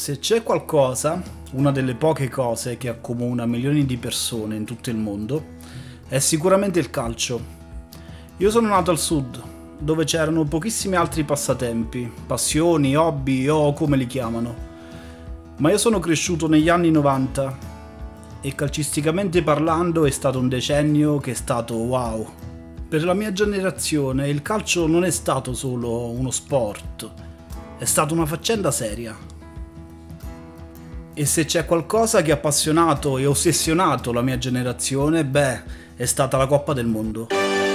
Se c'è qualcosa, una delle poche cose che accomuna milioni di persone in tutto il mondo, è sicuramente il calcio. Io sono nato al sud, dove c'erano pochissimi altri passatempi, passioni, hobby o come li chiamano. Ma io sono cresciuto negli anni 90 e calcisticamente parlando è stato un decennio che è stato wow. Per la mia generazione il calcio non è stato solo uno sport, è stata una faccenda seria. E se c'è qualcosa che ha appassionato e ossessionato la mia generazione, è stata la Coppa del Mondo.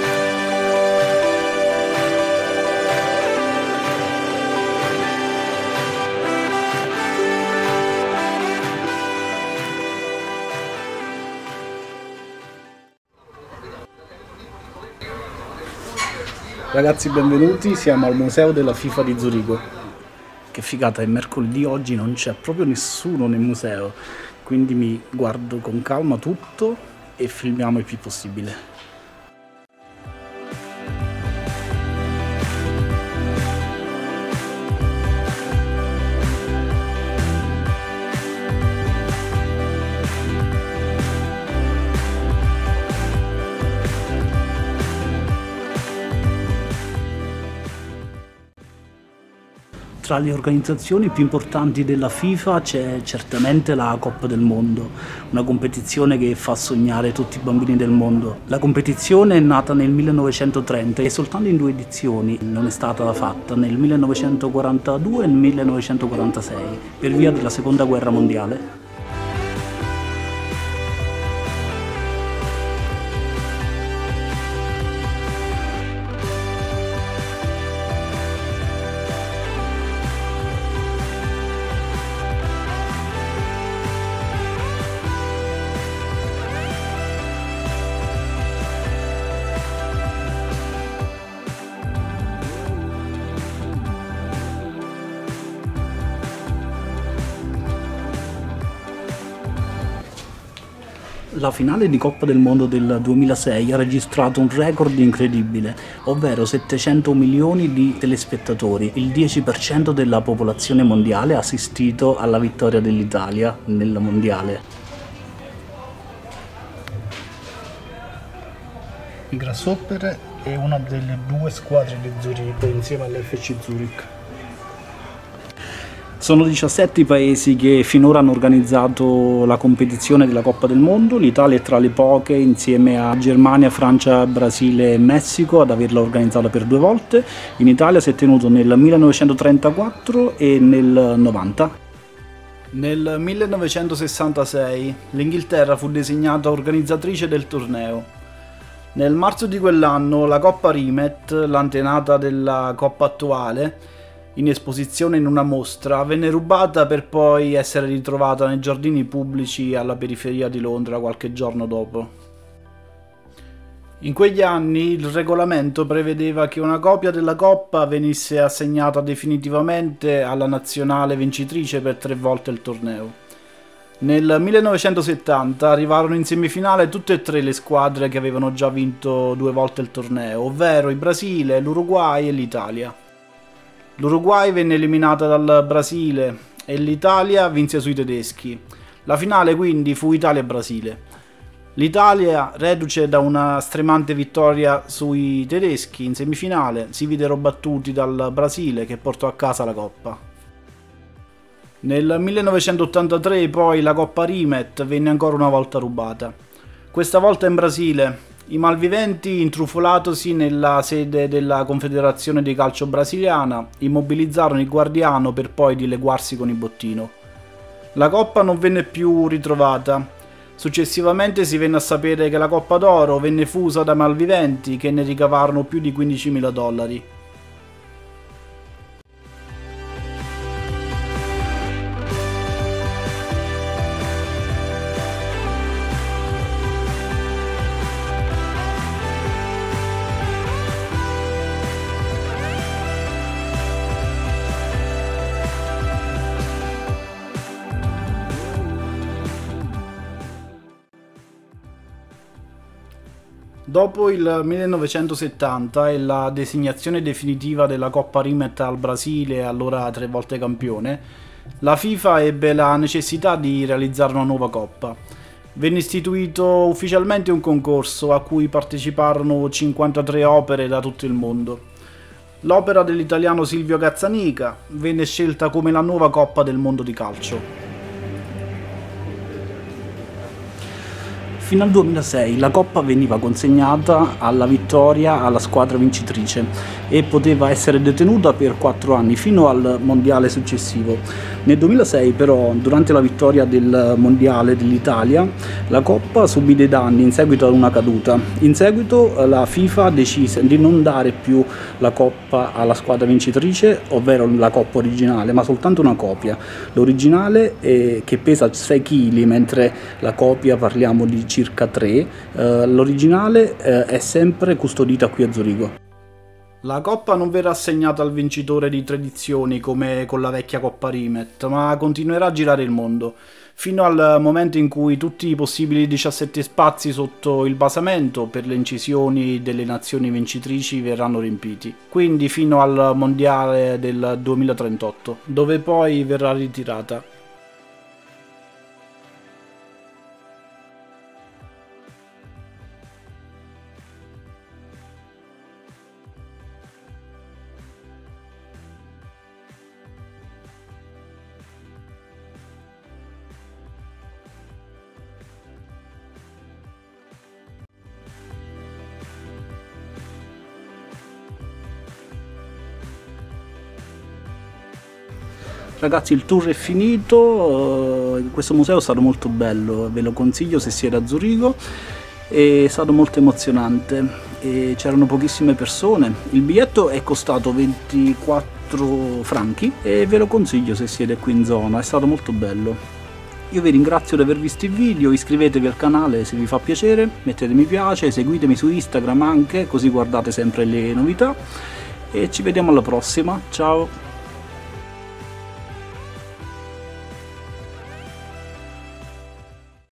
Ragazzi, benvenuti, siamo al Museo della FIFA di Zurigo. Che figata, è mercoledì, oggi non c'è proprio nessuno nel museo, quindi mi guardo con calma tutto e filmiamo il più possibile. Tra le organizzazioni più importanti della FIFA c'è certamente la Coppa del Mondo, una competizione che fa sognare tutti i bambini del mondo. La competizione è nata nel 1930 e soltanto in 2 edizioni non è stata fatta, nel 1942 e nel 1946, per via della Seconda Guerra Mondiale. La finale di Coppa del Mondo del 2006 ha registrato un record incredibile, ovvero 700 milioni di telespettatori. Il 10% della popolazione mondiale ha assistito alla vittoria dell'Italia nel mondiale. Il Grasshopper è una delle 2 squadre di Zurigo insieme all'FC Zurich. Sono 17 i paesi che finora hanno organizzato la competizione della Coppa del Mondo. L'Italia è tra le poche, insieme a Germania, Francia, Brasile e Messico, ad averla organizzata per 2 volte. In Italia si è tenuto nel 1934 e nel 90. Nel 1966 l'Inghilterra fu designata organizzatrice del torneo. Nel marzo di quell'anno la Coppa Rimet, l'antenata della Coppa attuale, in esposizione in una mostra, venne rubata per poi essere ritrovata nei giardini pubblici alla periferia di Londra qualche giorno dopo. In quegli anni il regolamento prevedeva che una copia della Coppa venisse assegnata definitivamente alla nazionale vincitrice per 3 volte il torneo. Nel 1970 arrivarono in semifinale tutte e 3 le squadre che avevano già vinto 2 volte il torneo, ovvero il Brasile, l'Uruguay e l'Italia. L'Uruguay venne eliminata dal Brasile e l'Italia vinse sui tedeschi. La finale quindi fu Italia-Brasile. L'Italia, reduce da una stremante vittoria sui tedeschi in semifinale, si videro battuti dal Brasile che portò a casa la Coppa. Nel 1983 poi la Coppa Rimet venne ancora una volta rubata. Questa volta in Brasile. I malviventi, intrufolatosi nella sede della Confederazione di Calcio Brasiliana, immobilizzarono il guardiano per poi dileguarsi con il bottino. La coppa non venne più ritrovata. Successivamente si venne a sapere che la Coppa d'Oro venne fusa dai malviventi che ne ricavarono più di $15.000. Dopo il 1970 e la designazione definitiva della Coppa Rimet al Brasile, allora 3 volte campione, la FIFA ebbe la necessità di realizzare una nuova coppa. Venne istituito ufficialmente un concorso a cui parteciparono 53 opere da tutto il mondo. L'opera dell'italiano Silvio Cazzanica venne scelta come la nuova Coppa del mondo di calcio. Fino al 2006 la Coppa veniva consegnata alla vittoria alla squadra vincitrice e poteva essere detenuta per 4 anni fino al mondiale successivo. Nel 2006 però, durante la vittoria del mondiale dell'Italia, la Coppa subì dei danni in seguito ad una caduta. In seguito la FIFA decise di non dare più la Coppa alla squadra vincitrice, ovvero la Coppa originale, ma soltanto una copia. L'originale che pesa 6 kg, mentre la copia parliamo di circa 3, l'originale è sempre custodita qui a Zurigo. La coppa non verrà assegnata al vincitore di 3 edizioni come con la vecchia Coppa Rimet, ma continuerà a girare il mondo, fino al momento in cui tutti i possibili 17 spazi sotto il basamento per le incisioni delle nazioni vincitrici verranno riempiti, quindi fino al mondiale del 2038, dove poi verrà ritirata. Ragazzi, il tour è finito, questo museo è stato molto bello, ve lo consiglio se siete a Zurigo, è stato molto emozionante e c'erano pochissime persone. Il biglietto è costato 24 franchi e ve lo consiglio se siete qui in zona, è stato molto bello. Io vi ringrazio di aver visto il video, iscrivetevi al canale se vi fa piacere, mettete mi piace, seguitemi su Instagram anche, così guardate sempre le novità e ci vediamo alla prossima, ciao!